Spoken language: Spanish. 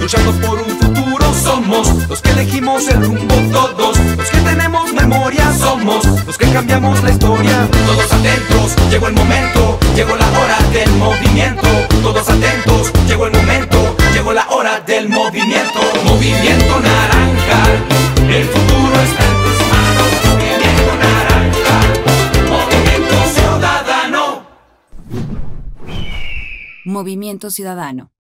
luchando por un futuro. Somos los que elegimos el rumbo, todos los que tenemos memoria. Somos los que cambiamos la historia. Todos atentos, llegó el momento, llegó la hora del movimiento. Todos atentos, llegó el momento, llegó la hora del movimiento. Movimiento naranja, el futuro está en tus manos. Movimiento naranja, movimiento ciudadano. Movimiento Ciudadano.